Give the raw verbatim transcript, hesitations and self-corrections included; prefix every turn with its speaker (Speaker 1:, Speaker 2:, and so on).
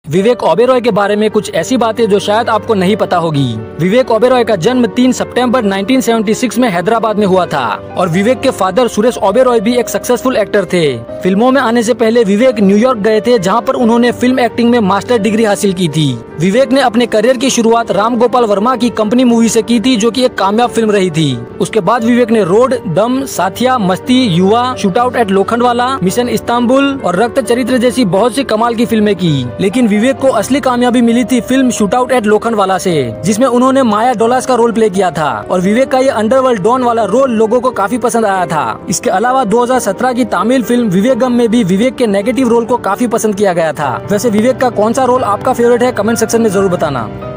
Speaker 1: विवेक ओबेरॉय के बारे में कुछ ऐसी बातें जो शायद आपको नहीं पता होगी। विवेक ओबेरॉय का जन्म तीन सितंबर उन्नीस सौ छिहत्तर में हैदराबाद में हुआ था और विवेक के फादर सुरेश ओबेरॉय भी एक सक्सेसफुल एक्टर थे। फिल्मों में आने से पहले विवेक न्यूयॉर्क गए थे, जहां पर उन्होंने फिल्म एक्टिंग में मास्टर डिग्री हासिल की थी। विवेक ने अपने करियर की शुरुआत राम गोपाल वर्मा की कंपनी मूवी से की थी, जो कि एक कामयाब फिल्म रही थी। उसके बाद विवेक ने रोड, दम, Saathiya, Masti, Yuva, shootout at Lokhandwala, mission Istanbul और रक्त चरित्र जैसी बहुत सी कमाल की फिल्में की। लेकिन विवेक को असली कामयाबी मिली थी film shootout at Lokhandwala से, जिसमें उन्होंने माया डोलास का रोल प्ले किया था और विवेक का ये अंडरवर्ल्ड डॉन वाला रोल लोगों को काफी पसंद आया था। इसके अलावा दो हज़ार सत्रह की तमिल फिल्म विवेगम में भी विवेक के नेगेटिव रोल को काफी पसंद किया गया था। वैसे विवेक का कौन सा रोल आपका फेवरेट है, कमेंट सेक्शन में जरूर बताना।